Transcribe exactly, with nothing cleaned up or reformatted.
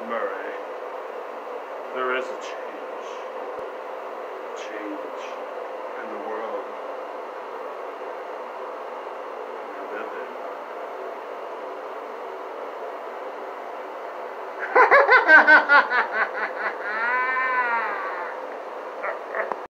Murray, there is a change. A change in the world. You're vivid. Ha ha ha ha ha ha ha!